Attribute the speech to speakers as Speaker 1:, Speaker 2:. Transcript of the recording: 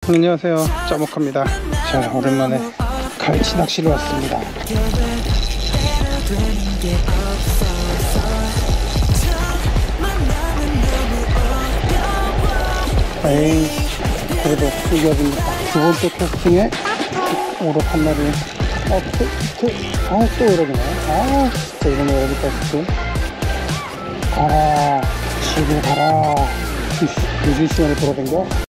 Speaker 1: 안녕하세요, 짜목합니다. 자, 오랜만에 갈치 낚시를 왔습니다. 에이, 그래도 이겨줍니다. 두 번째 캐스팅에 오롯 한 마리. 또 오르네. 진짜 이러면 어디까지 가라, 집에 가라. 늦은 시간에 돌아댕겨.